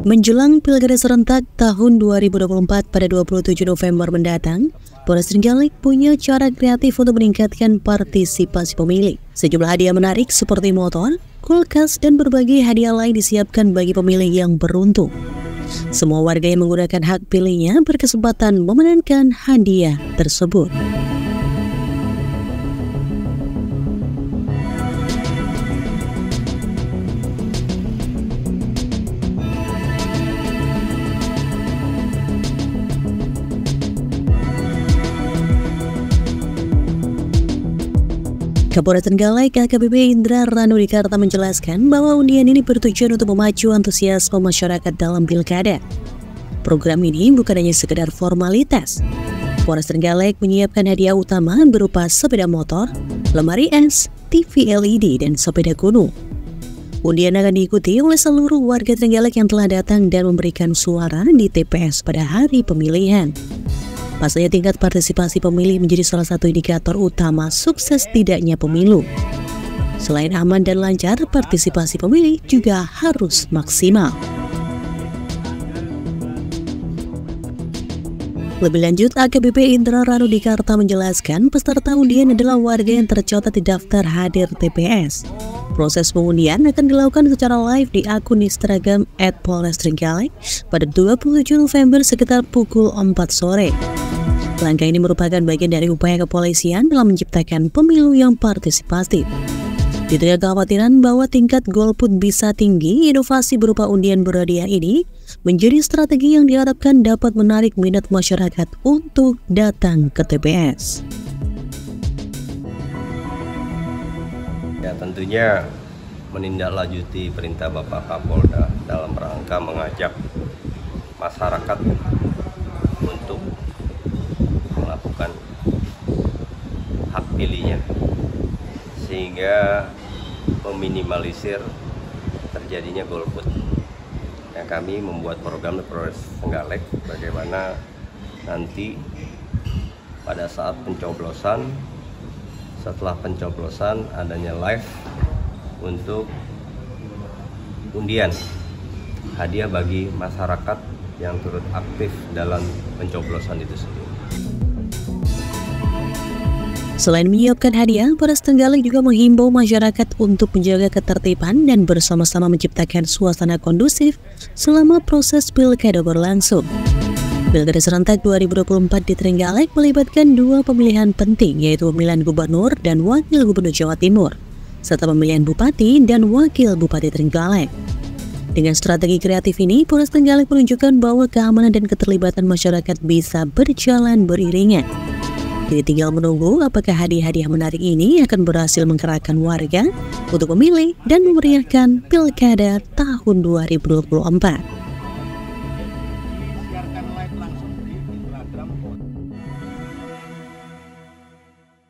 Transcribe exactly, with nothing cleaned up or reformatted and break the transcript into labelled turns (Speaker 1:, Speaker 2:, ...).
Speaker 1: Menjelang Pilkada serentak tahun dua ribu dua puluh empat pada dua puluh tujuh November mendatang, Polres Trenggalek punya cara kreatif untuk meningkatkan partisipasi pemilih. Sejumlah hadiah menarik seperti motor, kulkas, dan berbagai hadiah lain disiapkan bagi pemilih yang beruntung. Semua warga yang menggunakan hak pilihnya berkesempatan memenangkan hadiah tersebut. Kapolres Trenggalek A K B P Indra Ranudikarta menjelaskan bahwa undian ini bertujuan untuk memacu antusiasme masyarakat dalam pilkada. Program ini bukan hanya sekedar formalitas. Polres Trenggalek menyiapkan hadiah utama berupa sepeda motor, lemari es, T V L E D, dan sepeda gunung. Undian akan diikuti oleh seluruh warga Trenggalek yang telah datang dan memberikan suara di T P S pada hari pemilihan. Pasalnya tingkat partisipasi pemilih menjadi salah satu indikator utama sukses tidaknya pemilu. Selain aman dan lancar, partisipasi pemilih juga harus maksimal. Lebih lanjut, A K B P Indra Ranudikarta menjelaskan peserta undian adalah warga yang tercatat di daftar hadir T P S. Proses pengundian akan dilakukan secara live di akun Instagram et polres trenggalek pada dua puluh tujuh November sekitar pukul empat sore. Langkah ini merupakan bagian dari upaya kepolisian dalam menciptakan pemilu yang partisipatif. Di tengah kekhawatiran bahwa tingkat golput bisa tinggi, inovasi berupa undian berhadiah ini menjadi strategi yang diharapkan dapat menarik minat masyarakat untuk datang ke T P S.
Speaker 2: Ya, tentunya menindaklanjuti perintah Bapak Kapolda dalam rangka mengajak masyarakat untuk melakukan hak pilihnya, sehingga meminimalisir terjadinya golput. Yang kami membuat program di Polres Trenggalek bagaimana nanti pada saat pencoblosan, setelah pencoblosan adanya live untuk undian hadiah bagi masyarakat yang turut aktif dalam pencoblosan itu sendiri.
Speaker 1: Selain menyiapkan hadiah, Polres Trenggalek juga menghimbau masyarakat untuk menjaga ketertiban dan bersama-sama menciptakan suasana kondusif selama proses pilkada berlangsung. Pilkada serentak dua ribu dua puluh empat di Trenggalek melibatkan dua pemilihan penting, yaitu pemilihan gubernur dan wakil gubernur Jawa Timur, serta pemilihan bupati dan wakil bupati Trenggalek. Dengan strategi kreatif ini, Polres Trenggalek menunjukkan bahwa keamanan dan keterlibatan masyarakat bisa berjalan beriringan. Jadi tinggal menunggu apakah hadiah-hadiah menarik ini akan berhasil menggerakkan warga untuk memilih dan memeriahkan pilkada tahun dua ribu dua puluh empat.